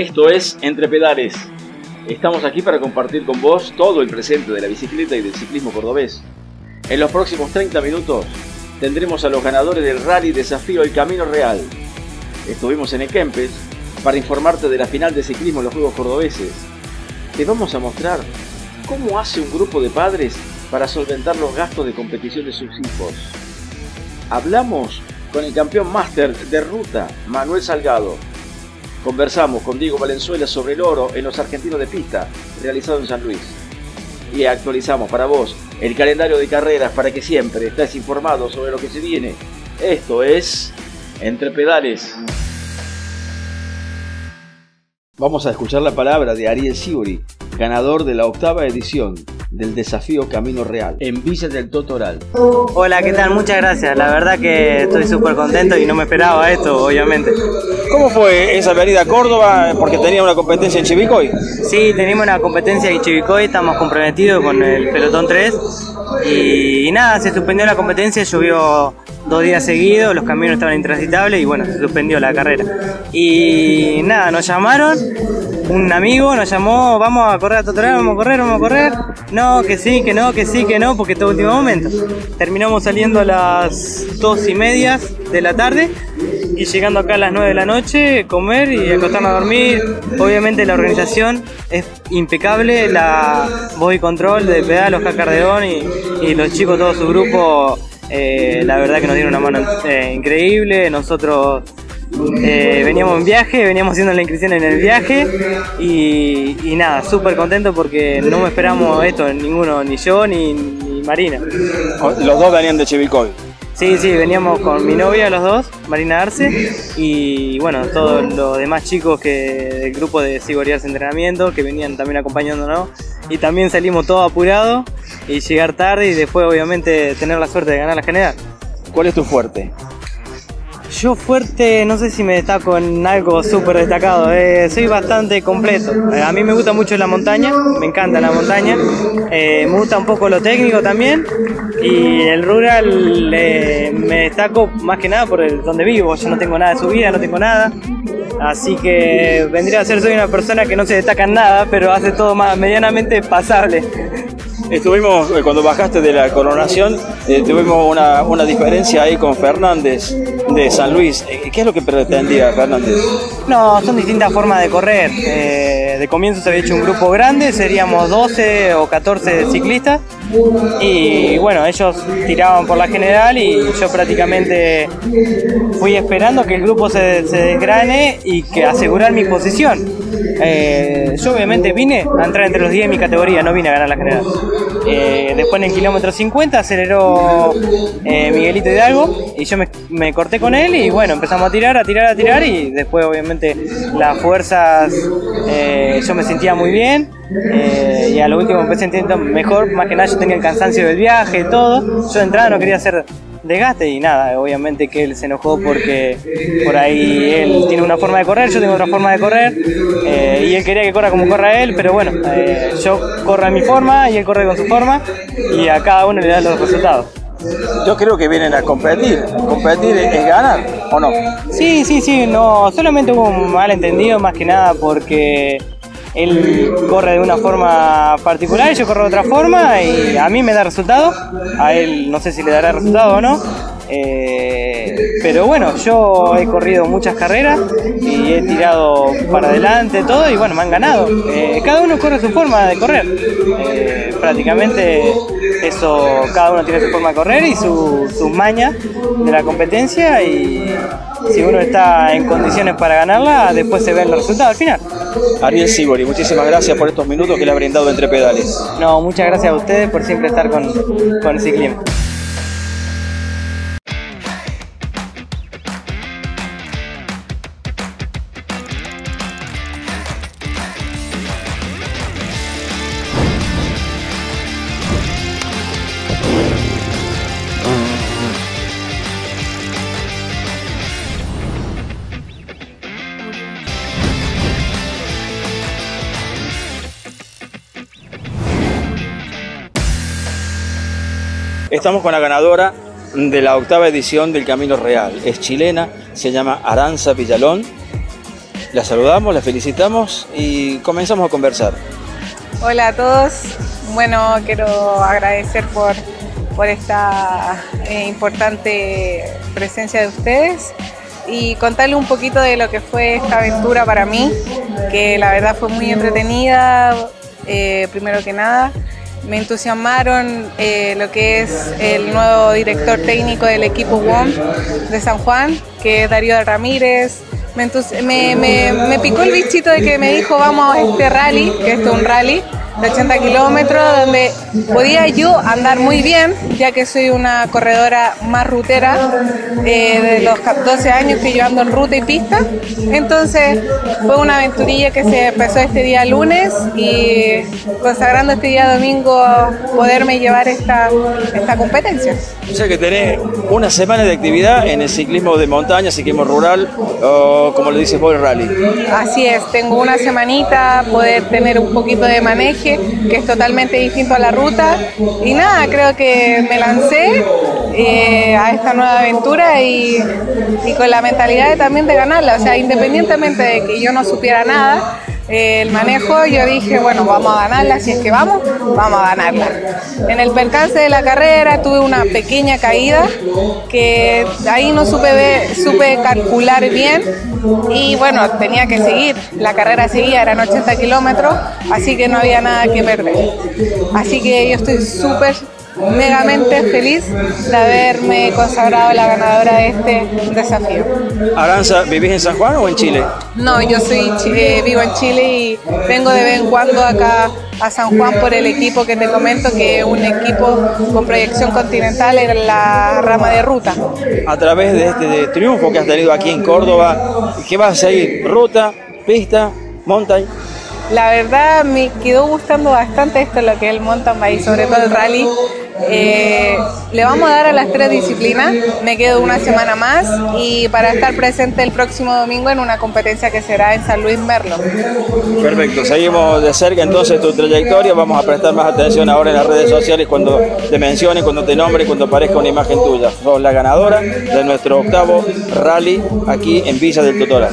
Esto es Entre Pedales. Estamos aquí para compartir con vos todo el presente de la bicicleta y del ciclismo cordobés. En los próximos 30 minutos tendremos a los ganadores del Rally Desafío El Camino Real. Estuvimos en Ekempes para informarte de la final de ciclismo en los Juegos Cordobeses. Te vamos a mostrar cómo hace un grupo de padres para solventar los gastos de competición de sus hijos. Hablamos con el campeón máster de ruta, Manuel Salgado. Conversamos con Diego Valenzuela sobre el oro en los argentinos de pista, realizado en San Luis. Y actualizamos para vos el calendario de carreras para que siempre estés informado sobre lo que se viene. Esto es Entre Pedales. Vamos a escuchar la palabra de Ariel Sibori, ganador de la 8ª edición del Desafío Camino Real en Villa del Totoral. Hola, ¿qué tal? Muchas gracias. La verdad que estoy súper contento y no me esperaba esto, obviamente. ¿Cómo fue esa venida a Córdoba? Porque tenía una competencia en Chivilcoy. Sí, teníamos una competencia en Chivilcoy, estamos comprometidos con el pelotón 3 y nada, se suspendió la competencia, llovió 2 días seguidos, los caminos estaban intransitables y bueno, se suspendió la carrera. Y nada, nos llamaron, un amigo nos llamó, vamos a correr a Totoral, vamos a correr. No, que sí, que no, que sí, que no, porque todo último momento. Terminamos saliendo a las 2:30 de la tarde y llegando acá a las 9 de la noche, comer y acostarnos a dormir. Obviamente la organización es impecable, la voz y control de Pedal, Oscar Cardeón y los chicos, todo su grupo, la verdad que nos dieron una mano increíble. Nosotros veníamos en viaje, veníamos haciendo la inscripción en el viaje y nada, súper contento porque no me esperamos esto, ninguno, ni yo ni Marina. Los dos venían de Chivilcoy. Sí, veníamos con mi novia los dos, Marina Arce, y bueno, todos los demás chicos del grupo de Sigorías Entrenamiento que venían también acompañándonos, y también salimos todos apurados y llegar tarde y después obviamente tener la suerte de ganar la general. ¿Cuál es tu fuerte? Yo fuerte, no sé si me destaco en algo súper destacado, soy bastante completo. A mí me gusta mucho la montaña, me encanta la montaña, me gusta un poco lo técnico también, y el rural me destaco más que nada por donde vivo. Yo no tengo nada de subida, no tengo nada, así que vendría a ser, soy una persona que no se destaca en nada, pero hace todo más medianamente pasable. Estuvimos, cuando bajaste de la coronación, tuvimos una diferencia ahí con Fernández de San Luis. ¿Qué es lo que pretendía Fernández? No, son distintas formas de correr. De comienzo se había hecho un grupo grande, seríamos 12 o 14 ciclistas. Y bueno, ellos tiraban por la general y yo prácticamente fui esperando que el grupo se desgrane y que asegurar mi posición. Yo obviamente vine a entrar entre los 10 de mi categoría, no vine a ganar la general. Después en el kilómetro 50 aceleró Miguelito Hidalgo y yo me corté con él y bueno, empezamos a tirar y después obviamente las fuerzas, yo me sentía muy bien. Y a lo último empecé sintiendo mejor, más que nada yo tenía el cansancio del viaje, todo. Yo de entrada no quería hacer desgaste y nada, obviamente que él se enojó porque por ahí él tiene una forma de correr, yo tengo otra forma de correr, y él quería que corra como corra él, pero bueno, yo corro a mi forma y él corre con su forma y a cada uno le da los resultados. Yo creo que vienen a competir es ganar, ¿o no? Sí, no, solamente hubo un malentendido más que nada porque él corre de una forma particular y yo corro de otra forma y a mí me da resultado, a él no sé si le dará resultado o no, pero bueno, yo he corrido muchas carreras y he tirado para adelante todo y bueno, me han ganado. Cada uno corre su forma de correr, prácticamente eso, cada uno tiene su forma de correr y sus mañas de la competencia y si uno está en condiciones para ganarla, después se ven los resultados al final. Ariel Sibori, muchísimas gracias por estos minutos que le ha brindado Entre Pedales. No, muchas gracias a ustedes por siempre estar con el ciclismo. Estamos con la ganadora de la 8ª edición del Camino Real. Es chilena, se llama Aranza Villalón. La saludamos, la felicitamos y comenzamos a conversar. Hola a todos. Bueno, quiero agradecer por esta importante presencia de ustedes y contarles un poquito de lo que fue esta aventura para mí, que la verdad fue muy entretenida. Primero que nada, me entusiasmaron lo que es el nuevo director técnico del equipo WOM de San Juan, que es Darío Ramírez. Me picó el bichito de que me dijo vamos a este rally, que esto es un rally de 80 kilómetros, donde podía yo andar muy bien, ya que soy una corredora más rutera, de los 12 años que yo ando en ruta y pista. Entonces fue una aventurilla que se empezó este día lunes y consagrando este día domingo poderme llevar esta competencia. O sea que tenés una semana de actividad en el ciclismo de montaña, ciclismo rural, o como le dices vos, el rally. Así es, tengo una semanita, poder tener un poquito de maneje, que es totalmente distinto a la ruta. Y nada, creo que me lancé a esta nueva aventura y con la mentalidad también de ganarla. O sea, independientemente de que yo no supiera nada, el manejo, yo dije, bueno, vamos a ganarla, si es que vamos a ganarla. En el percance de la carrera tuve una pequeña caída, que ahí no supe calcular bien y bueno, tenía que seguir, la carrera seguía, eran 80 kilómetros, así que no había nada que perder. Así que yo estoy súper megamente feliz de haberme consagrado la ganadora de este desafío. Aranza, ¿vivís en San Juan o en Chile? No, yo vivo en Chile y vengo de vez en cuando acá a San Juan por el equipo que te comento, que es un equipo con proyección continental en la rama de ruta. A través de este triunfo que has tenido aquí en Córdoba, ¿qué vas a seguir? ¿Ruta, pista, mountain? La verdad me quedó gustando bastante esto, lo que es el mountain bike, sobre todo el rally. Le vamos a dar a las 3 disciplinas, me quedo una semana más y para estar presente el próximo domingo en una competencia que será en San Luis Merlo. Perfecto, seguimos de cerca entonces tu trayectoria, vamos a prestar más atención ahora en las redes sociales cuando te mencionen, cuando te nombre, cuando aparezca una imagen tuya. Sos la ganadora de nuestro 8º rally aquí en Villa del Totoral.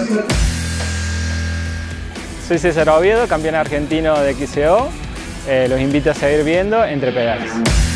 Soy César Oviedo, campeón argentino de XCO. Los invito a seguir viendo Entre Pedales.